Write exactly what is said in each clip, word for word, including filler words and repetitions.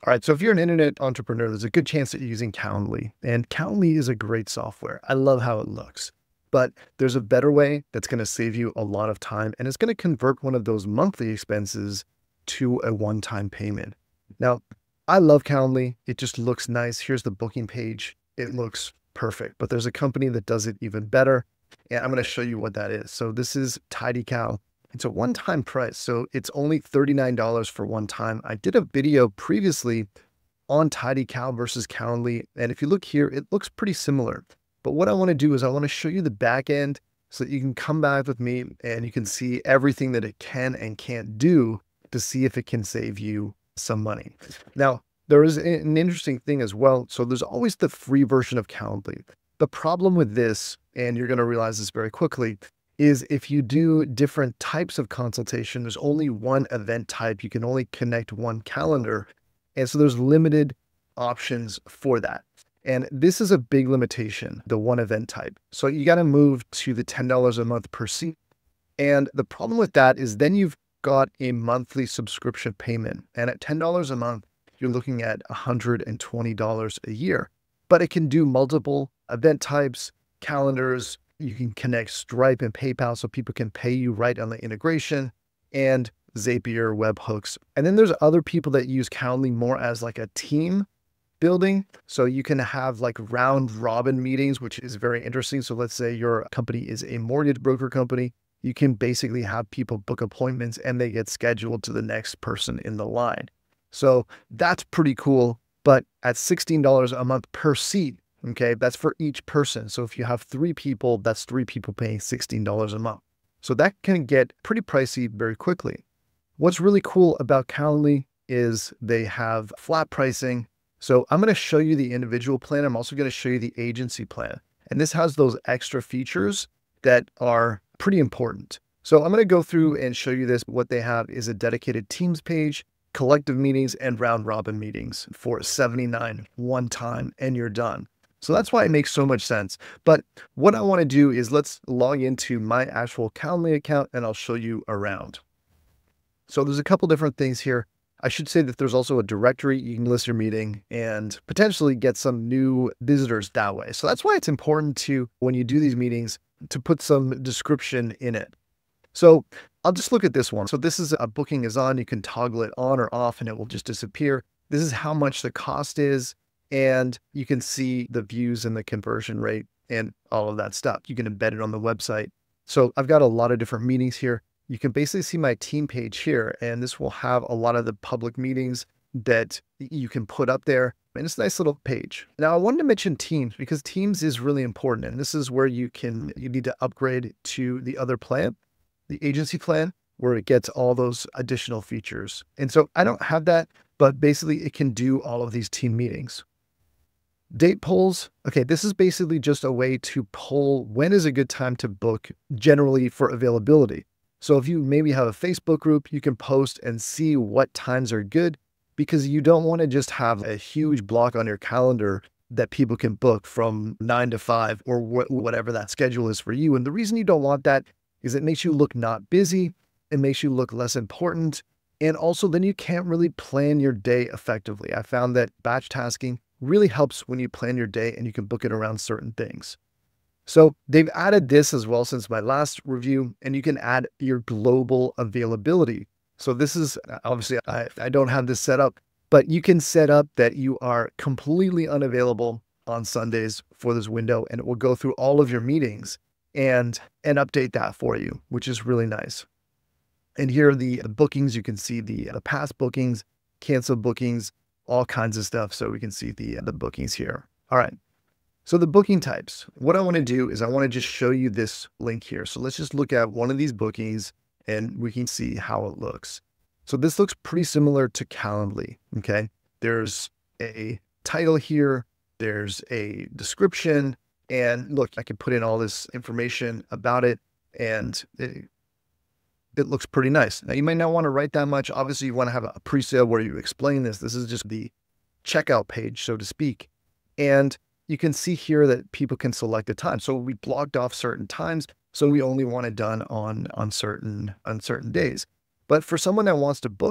All right, so if you're an internet entrepreneur, there's a good chance that you're using Calendly. And Calendly is a great software. I love how it looks. But there's a better way that's going to save you a lot of time, and it's going to convert one of those monthly expenses to a one-time payment. Now, I love Calendly. It just looks nice. Here's the booking page. It looks perfect. But there's a company that does it even better, and I'm going to show you what that is. So this is Tidycal. It's a one-time price, so it's only thirty-nine dollars for one time. I did a video previously on Tidycal versus Calendly, and if you look here, it looks pretty similar. But what I want to do is I want to show you the back end so that you can come back with me and you can see everything that it can and can't do to see if it can save you some money. Now, there is an interesting thing as well. So there's always the free version of Calendly. The problem with this, and you're going to realize this very quickly, is if you do different types of consultation, there's only one event type. You can only connect one calendar. And so there's limited options for that. And this is a big limitation, the one event type. So you got to move to the ten dollars a month per seat. And the problem with that is then you've got a monthly subscription payment. And at ten dollars a month, you're looking at one hundred twenty dollars a year. But it can do multiple event types, calendars. You can connect Stripe and PayPal so people can pay you right on the integration, and Zapier, webhooks. And then there's other people that use Calendly more as like a team building. So you can have like round robin meetings, which is very interesting. So let's say your company is a mortgage broker company. You can basically have people book appointments and they get scheduled to the next person in the line. So that's pretty cool. But at sixteen dollars a month per seat, okay, that's for each person. So if you have three people, that's three people paying sixteen dollars a month. So that can get pretty pricey very quickly. What's really cool about Calendly is they have flat pricing. So I'm going to show you the individual plan. I'm also going to show you the agency plan. And this has those extra features that are pretty important. So I'm going to go through and show you this. What they have is a dedicated Teams page, collective meetings, and round robin meetings for seventy-nine dollars one time, and you're done. So that's why it makes so much sense. But what I want to do is let's log into my actual Calendly account and I'll show you around. So there's a couple different things here. I should say that there's also a directory. You can list your meeting and potentially get some new visitors that way. So that's why it's important to, when you do these meetings, to put some description in it. So I'll just look at this one. So this is a booking is on. You can toggle it on or off and it will just disappear. This is how much the cost is. And you can see the views and the conversion rate and all of that stuff. You can embed it on the website. So I've got a lot of different meetings here. You can basically see my team page here, and this will have a lot of the public meetings that you can put up there. And it's a nice little page. Now I wanted to mention Teams because Teams is really important. And this is where you can, you need to upgrade to the other plan, the agency plan, where it gets all those additional features. And so I don't have that, but basically it can do all of these team meetings. Date polls. Okay, this is basically just a way to poll when is a good time to book generally for availability. So if you maybe have a Facebook group, you can post and see what times are good because you don't want to just have a huge block on your calendar that people can book from nine to five or wh whatever that schedule is for you. And the reason you don't want that is it makes you look not busy. It makes you look less important. And also then you can't really plan your day effectively. I found that batch tasking really helps when you plan your day and you can book it around certain things. So they've added this as well since my last review, and you can add your global availability. So this is obviously, I, I don't have this set up, but you can set up that you are completely unavailable on Sundays for this window, and it will go through all of your meetings and, and update that for you, which is really nice. And here are the bookings. You can see the, the past bookings, canceled bookings, all kinds of stuff. So we can see the, the bookings here. All right. So the booking types, what I want to do is I want to just show you this link here. So let's just look at one of these bookings and we can see how it looks. So this looks pretty similar to Calendly. Okay. There's a title here. There's a description, and look, I can put in all this information about it, and it, it looks pretty nice. Now you might not want to write that much. Obviously you want to have a pre-sale where you explain this. This is just the checkout page, so to speak. And you can see here that people can select a time. So we blocked off certain times. So we only want it done on, on certain, on certain days. But for someone that wants to book it,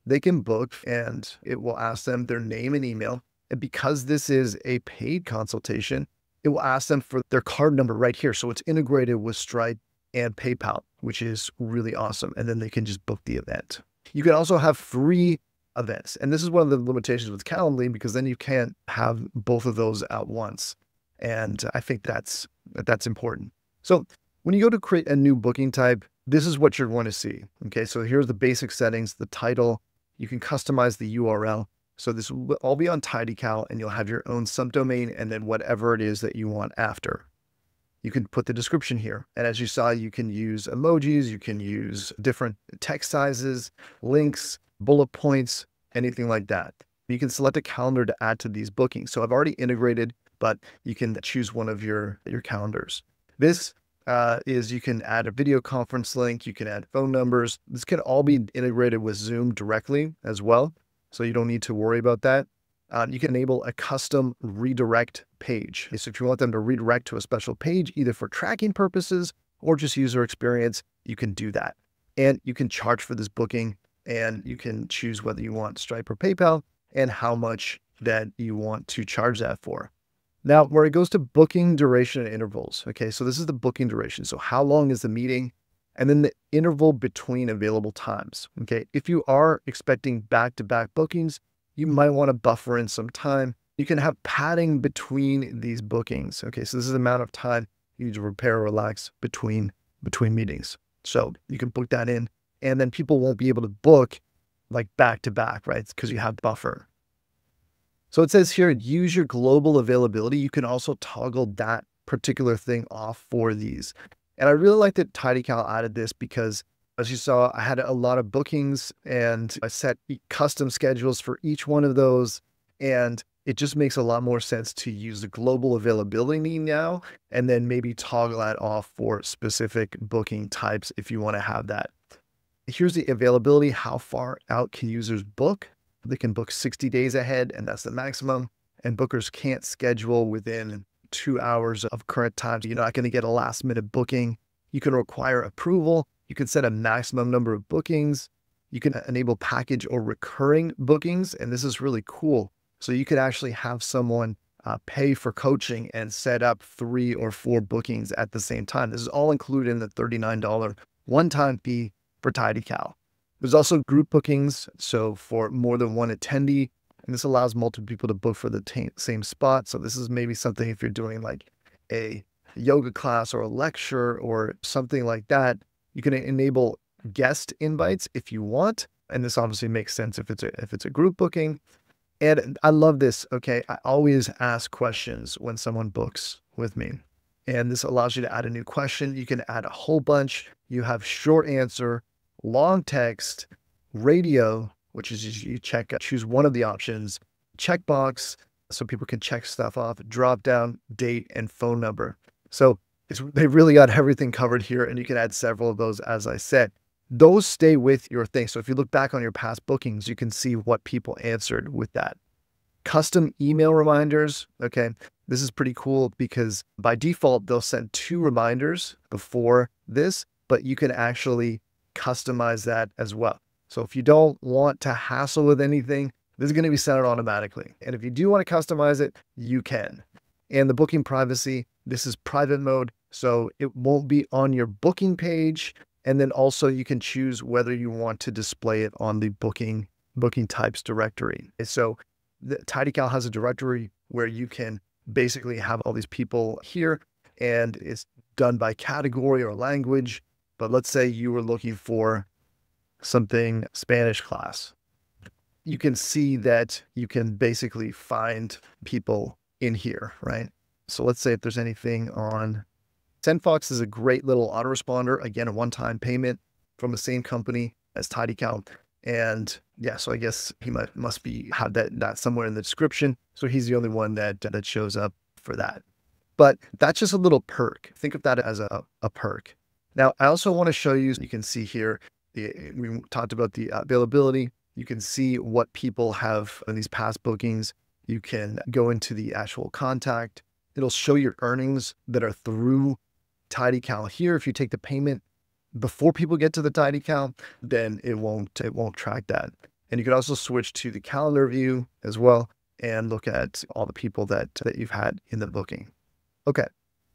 they can book and it will ask them their name and email. And because this is a paid consultation, it will ask them for their card number right here. So it's integrated with Stripe and PayPal, which is really awesome. And then they can just book the event. You can also have free events. And this is one of the limitations with Calendly, because then you can't have both of those at once. And I think that's, that's important. So when you go to create a new booking type, this is what you're going to see. Okay, so here's the basic settings, the title. You can customize the U R L. So this will all be on Tidycal, and you'll have your own subdomain and then whatever it is that you want after. You can put the description here. And as you saw, you can use emojis, you can use different text sizes, links, bullet points, anything like that. You can select a calendar to add to these bookings. So I've already integrated, but you can choose one of your, your calendars. This uh, is you can add a video conference link, you can add phone numbers. This can all be integrated with Zoom directly as well. So you don't need to worry about that. Um, you can enable a custom redirect page. So if you want them to redirect to a special page, either for tracking purposes or just user experience, you can do that. And you can charge for this booking, and you can choose whether you want Stripe or PayPal and how much that you want to charge that for. Now, where it goes to booking duration and intervals. Okay, so this is the booking duration. So how long is the meeting? And then the interval between available times. Okay, if you are expecting back-to-back bookings, you might want to buffer in some time. You can have padding between these bookings. Okay, so this is the amount of time you need to prepare or relax between, between meetings. So you can book that in, and then people won't be able to book like back-to-back, right? Because you have buffer. So it says here, use your global availability. You can also toggle that particular thing off for these. And I really like that Tidycal added this because, as you saw, I had a lot of bookings and I set custom schedules for each one of those. And it just makes a lot more sense to use the global availability now, and then maybe toggle that off for specific booking types if you want to have that. Here's the availability. How far out can users book? They can book sixty days ahead, and that's the maximum. And bookers can't schedule within two hours of current time. So you're not going to get a last minute booking. You can require approval. You can set a maximum number of bookings. You can enable package or recurring bookings. And this is really cool. So you could actually have someone uh, pay for coaching and set up three or four bookings at the same time. This is all included in the thirty-nine dollar one-time fee for Tidycal. There's also group bookings, so for more than one attendee, and this allows multiple people to book for the same spot. So this is maybe something if you're doing like a yoga class or a lecture or something like that, you can enable guest invites if you want. And this obviously makes sense if it's a, if it's a group booking. And I love this. Okay, I always ask questions when someone books with me. And this allows you to add a new question. You can add a whole bunch. You have short answer, long text, radio, which is you check, choose one of the options, checkbox, so people can check stuff off, drop down, date, and phone number. So it's, they've really got everything covered here, and you can add several of those, as I said. Those stay with your thing. So if you look back on your past bookings, you can see what people answered with that. Custom email reminders. Okay, this is pretty cool because by default, they'll send two reminders before this, but you can actually customize that as well. So if you don't want to hassle with anything, this is going to be set out automatically. And if you do want to customize it, you can. And the booking privacy, this is private mode, so it won't be on your booking page. And then also you can choose whether you want to display it on the booking booking types directory. And so the Tidycal has a directory where you can basically have all these people here, and it's done by category or language. But let's say you were looking for something Spanish class. You can see that you can basically find people in here, right? So let's say if there's anything on SendFox is a great little autoresponder. Again, a one-time payment from the same company as Tidycal. And yeah, so I guess he might, must be have that, that somewhere in the description. So he's the only one that, that shows up for that. But that's just a little perk. Think of that as a, a perk. Now, I also want to show you, you can see here, the, we talked about the availability. You can see what people have in these past bookings. You can go into the actual contact. It'll show your earnings that are through Tidycal here. If you take the payment before people get to the Tidycal, then it won't, it won't track that. And you can also switch to the calendar view as well and look at all the people that, that you've had in the booking. Okay.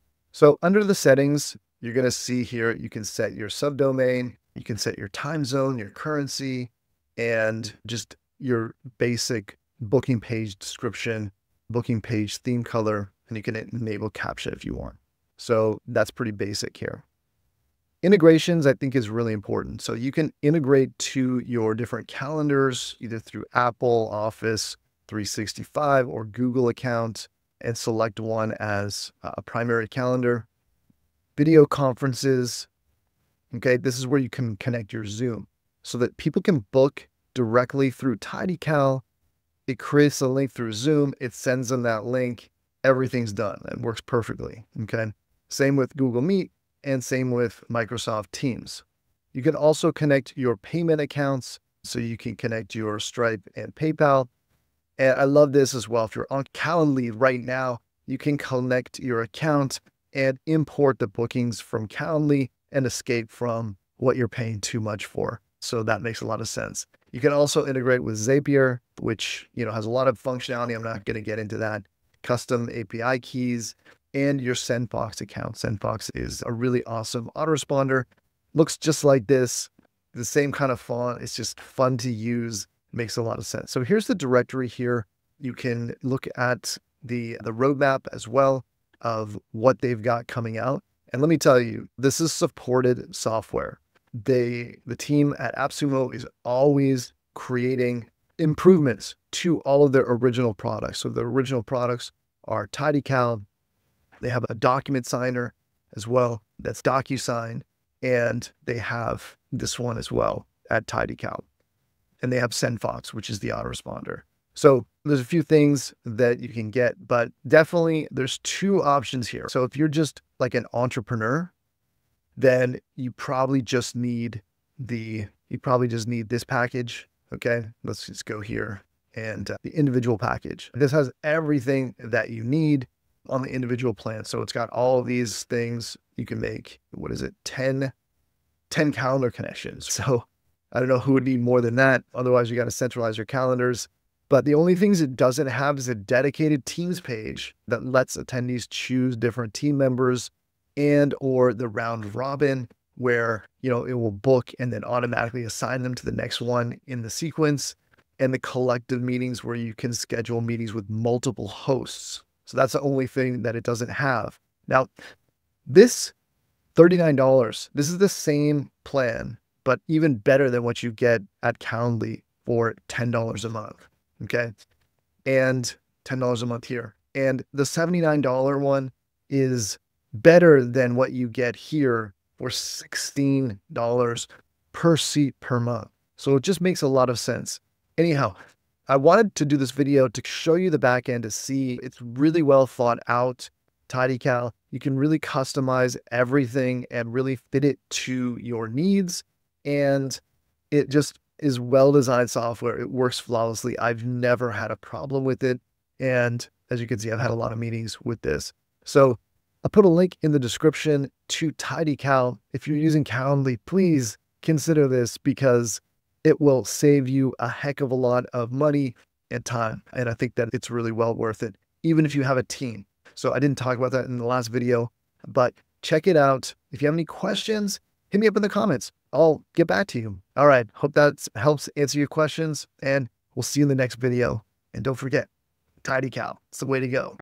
So under the settings, you're going to see here, you can set your subdomain, you can set your time zone, your currency, and just your basic booking page description, booking page theme color, and you can enable CAPTCHA if you want. So that's pretty basic here. Integrations, I think, is really important. So you can integrate to your different calendars, either through Apple, Office three sixty-five, or Google account, and select one as a primary calendar. Video conferences. Okay, this is where you can connect your Zoom so that people can book directly through Tidycal. It creates a link through Zoom. It sends them that link. Everything's done. It works perfectly. Okay. Same with Google Meet and same with Microsoft Teams. You can also connect your payment accounts. So you can connect your Stripe and PayPal. And I love this as well. If you're on Calendly right now, you can connect your account and import the bookings from Calendly and escape from what you're paying too much for. So that makes a lot of sense. You can also integrate with Zapier, which, you know, has a lot of functionality. I'm not going to get into that. Custom A P I keys and your SendFox account. SendFox is a really awesome autoresponder. Looks just like this, the same kind of font. It's just fun to use. Makes a lot of sense. So here's the directory here. You can look at the, the roadmap as well of what they've got coming out. And let me tell you, this is supported software. They, the team at AppSumo is always creating improvements to all of their original products. So the original products are Tidycal. They have a document signer as well. That's DocuSign. And they have this one as well at Tidycal. And they have SendFox, which is the autoresponder. So there's a few things that you can get, but definitely there's two options here. So if you're just like an entrepreneur, then you probably just need the, you probably just need this package. Okay, let's just go here and uh, the individual package. This has everything that you need on the individual plan. So it's got all of these things. You can make, what is it, ten, ten calendar connections. So I don't know who would need more than that. Otherwise, you got to centralize your calendars. But the only things it doesn't have is a dedicated Teams page that lets attendees choose different team members, and or the round robin where, you know, it will book and then automatically assign them to the next one in the sequence, and the collective meetings where you can schedule meetings with multiple hosts. So that's the only thing that it doesn't have. Now, this thirty-nine dollars, this is the same plan, but even better than what you get at Calendly for ten dollars a month. Okay. And ten dollars a month here. And the seventy-nine dollar one is better than what you get here for sixteen dollars per seat per month. So it just makes a lot of sense. Anyhow, I wanted to do this video to show you the back end to see it's really well thought out. Tidycal, you can really customize everything and really fit it to your needs. And it just is well-designed software. It works flawlessly. I've never had a problem with it. And as you can see, I've had a lot of meetings with this. So I'll put a link in the description to Tidycal. If you're using Calendly, please consider this because it will save you a heck of a lot of money and time. And I think that it's really well worth it, even if you have a team. So I didn't talk about that in the last video, but check it out. If you have any questions, hit me up in the comments. I'll get back to you. All right. Hope that helps answer your questions, and we'll see you in the next video. And don't forget, Tidycal, it's the way to go.